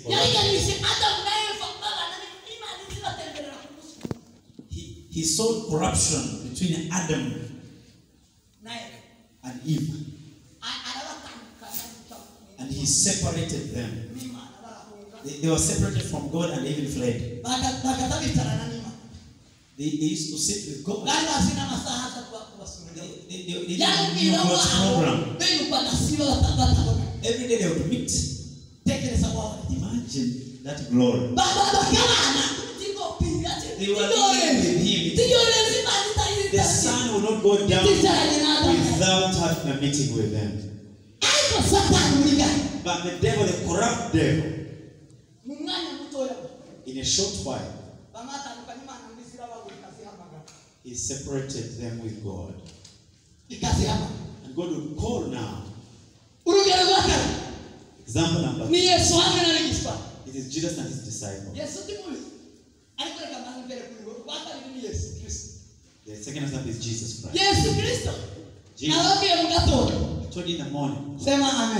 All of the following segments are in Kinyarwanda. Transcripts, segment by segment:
He saw corruption between Adam and Eve. And he separated them. They were separated from God and even fled. They used to sit with God. They didn't know God's program. Every day they would meet. Imagine that glory. They were living with him. The sun will not go down without having a meeting with them. But the devil, the corrupt devil, in a short while, he separated them with God. And God will call now. Example number 2. It is Jesus and his disciples. The second example is Jesus Christ. Jesus. I told you in the morning. Amen.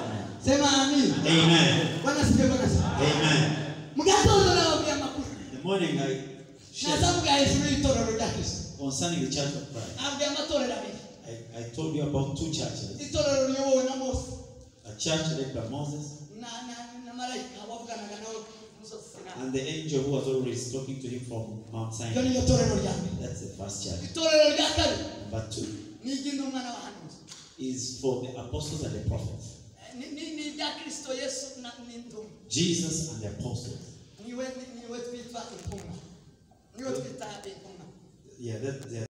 Amen. Amen. In the morning I shared concerning the Church of Christ. I told you about 2 churches. A church led by Moses, and the angel who was always talking to him from Mount Sinai. That's the first church. Number 2 is for the apostles and the prophets. Jesus and the apostles. Yeah,